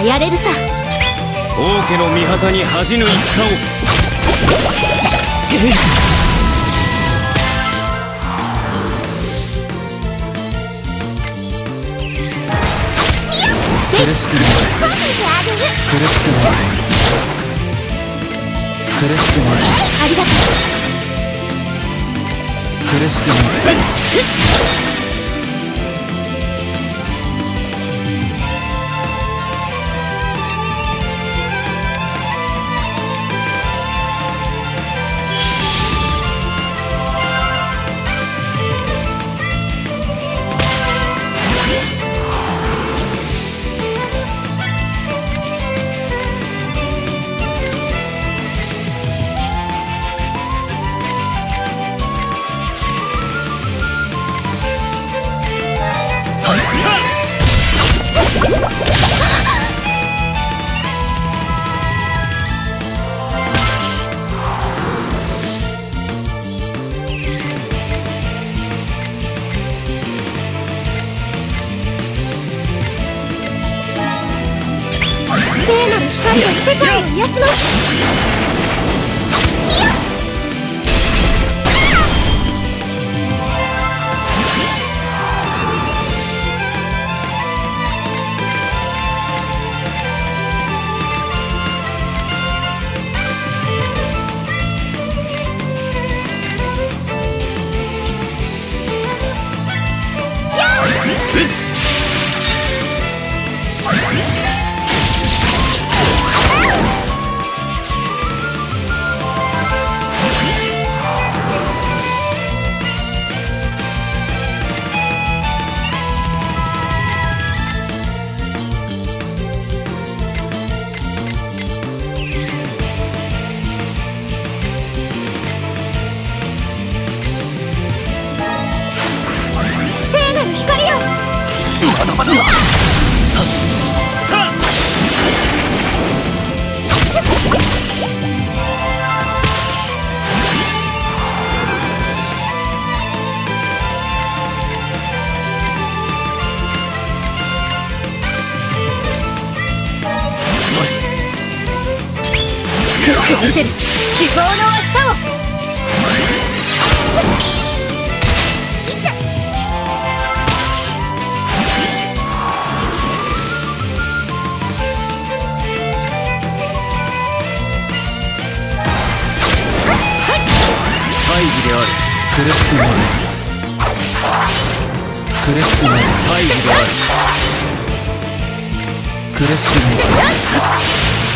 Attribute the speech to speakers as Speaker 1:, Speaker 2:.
Speaker 1: やれるさ。
Speaker 2: 王家の御旗に恥じぬ戦を。
Speaker 3: 苦しくない。苦しくない。苦しくない。
Speaker 1: ありがとう。
Speaker 3: 苦しくない。
Speaker 1: 聖なる光で世界を癒します。
Speaker 3: まだまだ。
Speaker 1: 見せる希望の明日を。
Speaker 2: 大義である。
Speaker 3: 苦しくない。苦しくない。
Speaker 2: 大義である。
Speaker 3: 苦しくない。